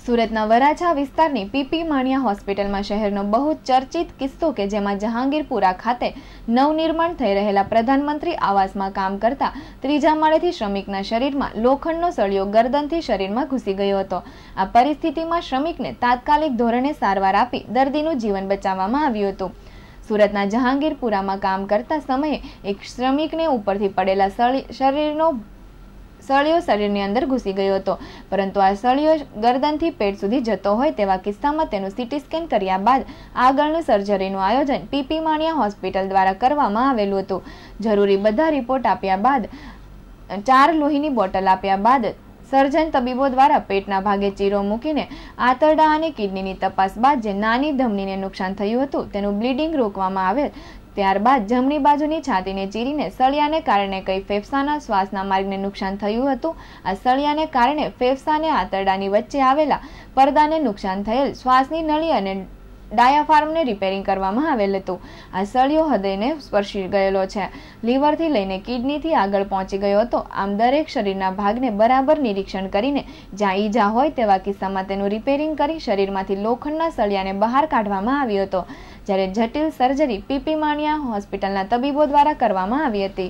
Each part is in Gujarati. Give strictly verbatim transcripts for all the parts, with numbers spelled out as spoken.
સુરતના વરાછા વિસ્તારની પીપી માણિયા હોસ્પિટલમાં શહેરનો બહુ ચર્ચિત કિસ્સો કે જેમાં જહાંગીરપુરા ખાતે નવનિર્માણ થઈ રહેલા પ્રધાનમંત્રી આવાસમાં કામ કરતા ત્રીજા માળેથી શ્રમિકના શરીરમાં લોખંડનો સળિયો ગરદનથી શરીરમાં ઘૂસી ગયો હતો। આ પરિસ્થિતિમાં શ્રમિકને તાત્કાલિક ધોરણે સારવાર આપી દર્દીનું જીવન બચાવવામાં આવ્યું હતું। સુરતના જહાંગીરપુરામાં કામ કરતા સમયે એક શ્રમિકને ઉપરથી પડેલા શરીરનો સળિયો શરીરની અંદર ઘૂસી ગયો હતો, પરંતુ આ સળિયો ગરદનથી પેટ સુધી જતો હોય તેવા કિસ્સામાં તેનું સીટી સ્કેન કર્યા બાદ આગળનું સર્જરીનું આયોજન પીપી માણિયા હોસ્પિટલ દ્વારા કરવામાં આવેલું હતું। જરૂરી બધા રિપોર્ટ આપ્યા બાદ ચાર લોહીની બોટલ આપ્યા બાદ સર્જન તબીબો દ્વારા પેટના ભાગે ચીરો મૂકીને આંતરડા અને કિડનીની તપાસ બાદ જે નાની ધમનીને નુકસાન થયું હતું તેનું બ્લીડિંગ રોકવામાં આવેલ। ત્યારબાદ જમણી બાજુની છાતીને ચીરીને સળિયાને કારણે કઈ ફેફસાના શ્વાસના માર્ગને નુકસાન થયું હતું। આ સળિયાને કારણે ફેફસાને આંતરડાની વચ્ચે આવેલા પડદાને નુકસાન થયેલ શ્વાસની નળી અને ડાયાફાર્મને રિપેરિંગ કરવામાં આવેલ હતું। આ સળિયો હૃદયને સ્પર્શી ગયેલો છે, લીવરથી લઈને કિડનીથી આગળ પહોંચી ગયો હતો। આમ દરેક શરીરના ભાગને બરાબર નિરીક્ષણ કરીને જ્યાં ઈજા હોય તેવા કિસ્સામાં તેનું રિપેરિંગ કરી શરીરમાંથી લોખંડના સળિયાને બહાર કાઢવામાં આવ્યો હતો, જ્યારે જટિલ સર્જરી પીપી માણિયા હોસ્પિટલના તબીબો દ્વારા કરવામાં આવી હતી।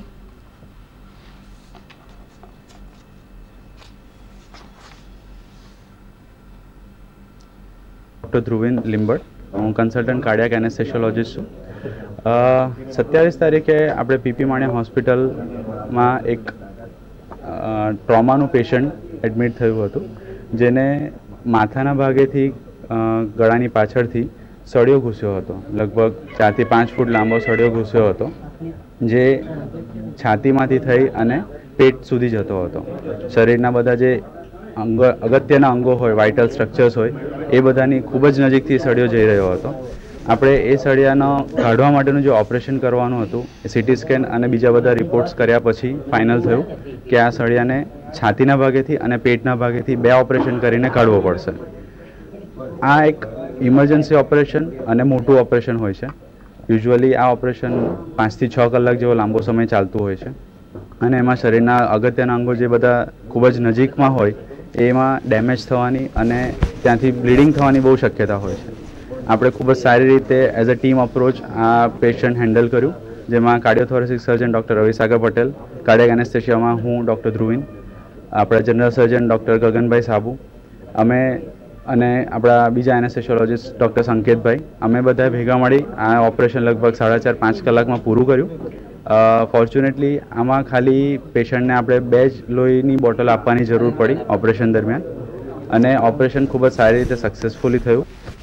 डॉक्टर ध्रुवीन लिंबड़, हूँ कन्सल्टન્ટ कार्डियक एनेस्थेशियोलॉजिस्ट छूँ। सत्यावीस तारीखे આપણે પીપી માણિયા હોસ્પિટલમાં એક ટ્રોમાનું પેશન્ટ એડમિટ થયું હતું, જેને માથાના ભાગેથી ગળાની પાછળથી સળિયો ઘૂસ્યો હતો। લગભગ ચારથી પાંચ ફૂટ લાંબો સળિયો ઘૂસ્યો હતો, જે છાતીમાંથી થઈ અને પેટ સુધી જતો હતો। શરીરના બધા જે અંગ અગત્યના અંગો હોય, વાઇટલ સ્ટ્રક્ચર્સ હોય, એ બધાની ખૂબ જ નજીકથી સળિયો જઈ રહ્યો હતો। આપણે એ સળિયાનો કાઢવા માટેનું જે ઓપરેશન કરવાનું હતું એ સીટી સ્કેન અને બીજા બધા રિપોર્ટ્સ કર્યા પછી ફાઇનલ થયું કે આ સળિયાને છાતીના ભાગેથી અને પેટના ભાગેથી બે ઓપરેશન કરીને કાઢવો પડશે। આ એક ઇમરજન્સી ઓપરેશન અને મોટું ઓપરેશન હોય છે। યુઝ્યુઅલી આ ઓપરેશન પાંચથી છ કલાક જેવો લાંબો સમય ચાલતું હોય છે અને એમાં શરીરના અગત્યના અંગો જે બધા ખૂબ જ નજીકમાં હોય એમાં ડેમેજ થવાની અને ત્યાંથી બ્લીડિંગ થવાની બહુ શક્યતા હોય છે। આપણે ખૂબ જ સારી રીતે એઝ અ ટીમ અપ્રોચ આ પેશન્ટ હેન્ડલ કર્યું, જેમાં cardiothoracic surgeon doctor Ravisagar Patel, cardiac એનેસ્થેશિયામાં હું ડૉક્ટર ધ્રુવીન, આપણા જનરલ સર્જન ડૉક્ટર ગગનભાઈ સાબુ, અમે અને આપણા બીજા એનેસ્થેશિયોલોજીસ્ટ ડૉક્ટર સંકેતભાઈ, અમે બધા ભેગા મળી આ ઓપરેશન લગભગ સાડા ચાર પાંચ કલાકમાં પૂરું કર્યું। ફોર્ચ્યુનેટલી આમાં ખાલી પેશન્ટને આપણે બે જ લોહીની બોટલ આપવાની જરૂર પડી ઓપરેશન દરમિયાન, અને ઓપરેશન ખૂબ જ સારી રીતે સક્સેસફુલી થયું।